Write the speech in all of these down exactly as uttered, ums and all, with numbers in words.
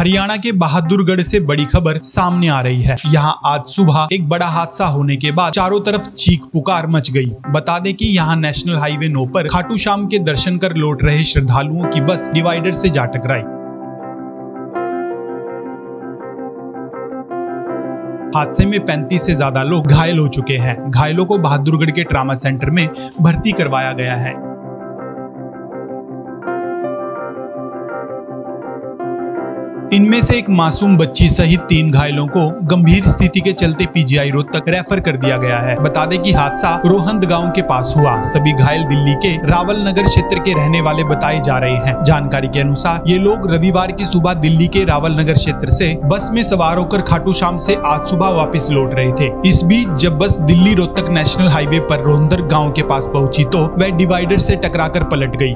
हरियाणा के बहादुरगढ़ से बड़ी खबर सामने आ रही है। यहाँ आज सुबह एक बड़ा हादसा होने के बाद चारों तरफ चीख पुकार मच गई। बता दें कि यहाँ नेशनल हाईवे नौ पर खाटू श्याम के दर्शन कर लौट रहे श्रद्धालुओं की बस डिवाइडर से जा टकराई। हादसे में पैंतीस से ज्यादा लोग घायल हो चुके हैं। घायलों को बहादुरगढ़ के ट्रामा सेंटर में भर्ती करवाया गया है। इनमें से एक मासूम बच्ची सहित तीन घायलों को गंभीर स्थिति के चलते पीजीआई रोहतक रेफर कर दिया गया है। बता दें कि हादसा रोहंद गांव के पास हुआ। सभी घायल दिल्ली के रावल नगर क्षेत्र के रहने वाले बताए जा रहे हैं। जानकारी के अनुसार ये लोग रविवार की सुबह दिल्ली के रावल नगर क्षेत्र से बस में सवार होकर खाटू श्याम से आज सुबह वापस लौट रहे थे। इस बीच जब बस दिल्ली रोहतक नेशनल हाईवे पर रोहंदर गाँव के पास पहुंची तो वह डिवाइडर से टकरा कर पलट गयी।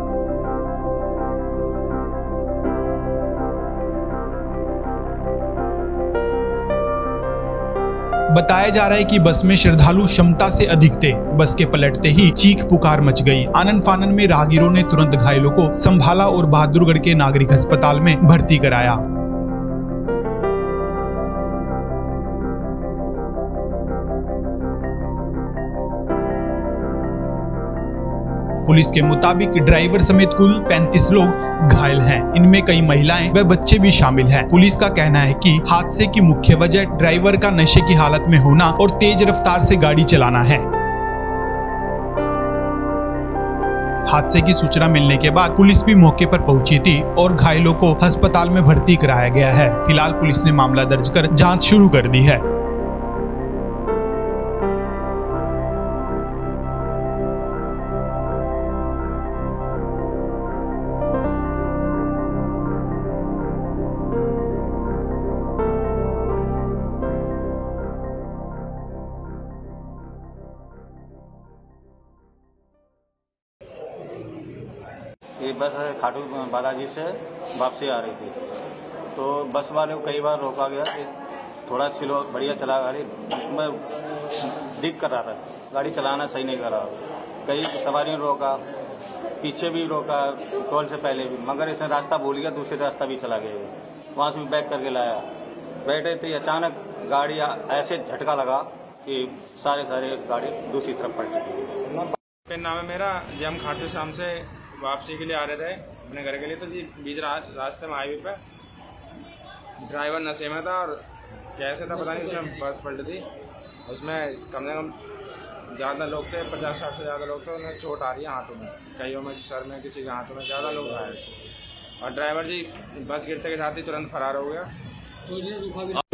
बताया जा रहा है कि बस में श्रद्धालु क्षमता से अधिक थे। बस के पलटते ही चीख पुकार मच गई। आनन फानन में राहगीरों ने तुरंत घायलों को संभाला और बहादुरगढ़ के नागरिक अस्पताल में भर्ती कराया। पुलिस के मुताबिक ड्राइवर समेत कुल पैंतीस लोग घायल हैं। इनमें कई महिलाएं व बच्चे भी शामिल हैं। पुलिस का कहना है कि हादसे की मुख्य वजह ड्राइवर का नशे की हालत में होना और तेज रफ्तार से गाड़ी चलाना है। हादसे की सूचना मिलने के बाद पुलिस भी मौके पर पहुंची थी और घायलों को अस्पताल में भर्ती कराया गया है। फिलहाल पुलिस ने मामला दर्ज कर जाँच शुरू कर दी है। ये बस खाटू बालाजी से वापसी आ रही थी तो बस वाले को कई बार रोका गया कि थोड़ा स्लो बढ़िया चला गाड़ी। मैं दिख कर रहा था गाड़ी चलाना सही नहीं कर रहा। कई सवारियों ने रोका, पीछे भी रोका, टोल से पहले भी, मगर इसने रास्ता भूल गया, दूसरे रास्ता भी चला गया। वहाँ से भी बैक करके लाया। बैठे थे अचानक गाड़ी ऐसे झटका लगा कि सारे सारे गाड़ी दूसरी तरफ पलट गई। नाम है मेरा जी। हम खाटू श्याम से वापसी के लिए आ रहे थे अपने घर के लिए, तो जी बीच रा, रास्ते में हाईवे पे ड्राइवर नशे में था और कैसे था पता नहीं, उसमें बस पलटी थी। उसमें कम से कम ज़्यादा लोग थे, पचास साठ से ज़्यादा लोग थे। उन्हें चोट आ रही है हाथों में, कईयों में सर में, किसी के हाथों में, ज़्यादा लोग घायल थे। और ड्राइवर जी बस गिरते के साथ ही तुरंत फरार हो गया।